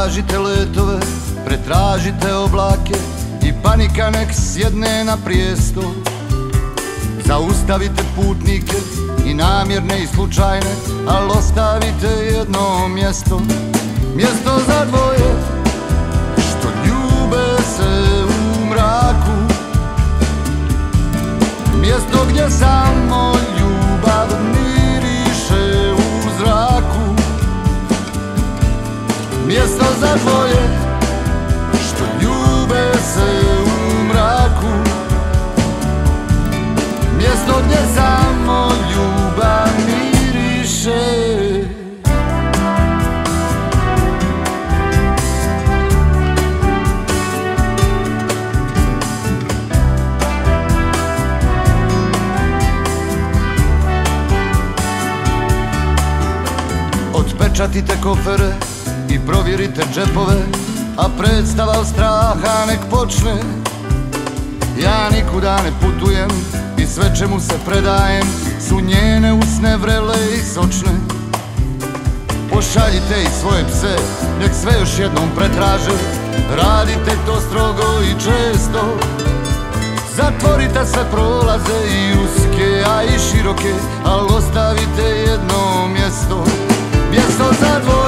Pretražite letove, pretražite oblake i panika nek sjedne na prijesto. Zaustavite putnike i namjerne i slučajne, al ostavite jedno mjesto. Mjesto za dvoje što ljube se u mraku. Mjesto gdje samo ljubav miriše u zraku. Mjesto za dvoje što ljube se u mraku. Mjesto gdje samo ljubav miriše. Otpečatite kofere i provjerite džepove, a predstava od straha nek počne. Ja nikuda ne putujem i sve čemu se predajem su njene usne vrele i sočne. Pošaljite i svoje pse, nek sve još jednom pretraže. Radite to strogo i često. Zatvorite sve prolaze i uske, a i široke, al ostavite jedno mjesto. Mjesto za dvoje